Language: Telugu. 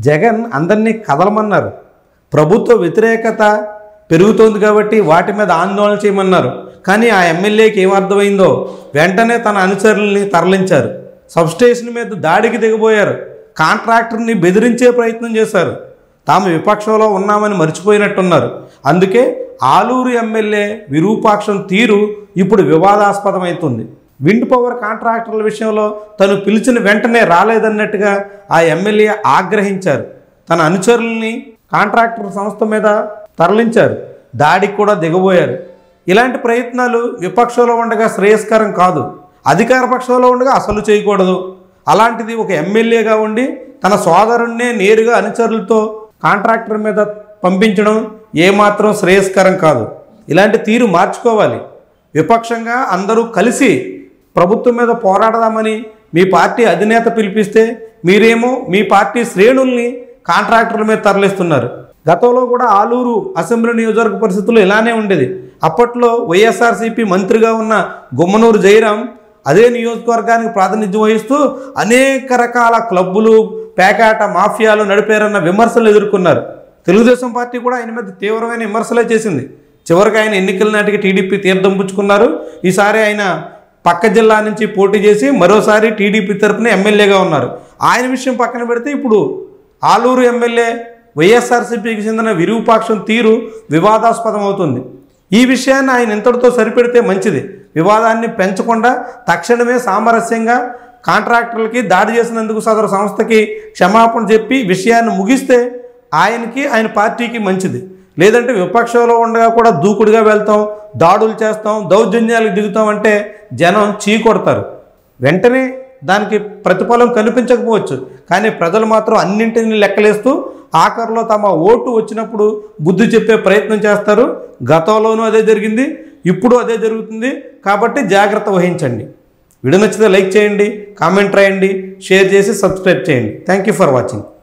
జగన్ అందరినీ కదలమన్నారు. ప్రభుత్వ వ్యతిరేకత పెరుగుతోంది కాబట్టి వాటి మీద ఆందోళన చేయమన్నారు. కానీ ఆ ఎమ్మెల్యేకి ఏమర్థమైందో వెంటనే తన అనుచరుల్ని తరలించారు. సబ్స్టేషన్ మీద దాడికి దిగబోయారు. కాంట్రాక్టర్ని బెదిరించే ప్రయత్నం చేశారు. తాము విపక్షంలో ఉన్నామని మర్చిపోయినట్టున్నారు. అందుకే ఆలూరు ఎమ్మెల్యే విరూపాక్షం తీరు ఇప్పుడు వివాదాస్పదమవుతుంది. విండ్ పవర్ కాంట్రాక్టర్ల విషయంలో తను పిలిచిన వెంటనే రాలేదన్నట్టుగా ఆ ఎమ్మెల్యే ఆగ్రహించారు. తన అనుచరుల్ని కాంట్రాక్టర్ సంస్థ మీద తరలించారు. దాడికి కూడా దిగబోయారు. ఇలాంటి ప్రయత్నాలు విపక్షంలో ఉండగా శ్రేయస్కరం కాదు. అధికార పక్షంలో ఉండగా అసలు చేయకూడదు. అలాంటిది ఒక ఎమ్మెల్యేగా ఉండి తన సోదరుణ్ణే నేరుగా అనుచరులతో కాంట్రాక్టర్ మీద పంపించడం ఏమాత్రం శ్రేయస్కరం కాదు. ఇలాంటి తీరు మార్చుకోవాలి. విపక్షంగా అందరూ కలిసి ప్రభుత్వం మీద పోరాడదామని మీ పార్టీ అధినేత పిలిపిస్తే మీరేమో మీ పార్టీ శ్రేణుల్ని కాంట్రాక్టర్ల మీద తరలిస్తున్నారు. గతంలో కూడా ఆలూరు అసెంబ్లీ నియోజకవర్గ పరిస్థితుల్లో ఇలానే ఉండేది. అప్పట్లో వైఎస్ఆర్సీపీ మంత్రిగా ఉన్న గుమ్మనూరు జయరాం అదే నియోజకవర్గానికి ప్రాతినిధ్యం వహిస్తూ అనేక రకాల క్లబ్బులు, పేకాట మాఫియాలు నడిపారన్న విమర్శలు ఎదుర్కొన్నారు. తెలుగుదేశం పార్టీ కూడా ఆయన మీద తీవ్రమైన విమర్శలే చేసింది. చివరికి ఆయన ఎన్నికల నాటికి టీడీపీ తీర్థం పుచ్చుకున్నారు. ఈసారి ఆయన పక్క జిల్లా నుంచి పోటీ చేసి మరోసారి టీడీపీ తరపున ఎమ్మెల్యేగా ఉన్నారు. ఆయన విషయం పక్కన పెడితే ఇప్పుడు ఆలూరు ఎమ్మెల్యే వైఎస్ఆర్సీపీకి చెందిన విరూపాక్షం తీరు వివాదాస్పదం అవుతుంది. ఈ విషయాన్ని ఆయన ఇంతటితో సరిపెడితే మంచిది. వివాదాన్ని పెంచకుండా తక్షణమే సామరస్యంగా కాంట్రాక్టర్లకి దాడి చేసినందుకు సదరు సంస్థకి క్షమాపణ చెప్పి విషయాన్ని ముగిస్తే ఆయనకి ఆయన పార్టీకి మంచిది. లేదంటే విపక్షంలో ఉండగా కూడా దూకుడుగా వెళ్తాం, దాడులు చేస్తాం, దౌర్జన్యాలకు దిగుతాం అంటే జనం చీకొడతారు. వెంటనే దానికి ప్రతిఫలం కనిపించకపోవచ్చు, కానీ ప్రజలు మాత్రం అన్నింటినీ లెక్కలేస్తూ ఆఖరిలో తమ ఓటు వచ్చినప్పుడు బుద్ధి చెప్పే ప్రయత్నం చేస్తారు. గతంలోనూ అదే జరిగింది, ఇప్పుడు అదే జరుగుతుంది. కాబట్టి జాగ్రత్త వహించండి. వీడియో నచ్చితే లైక్ చేయండి, కామెంట్ రాయండి, షేర్ చేసి సబ్స్క్రైబ్ చేయండి. Thank you for watching.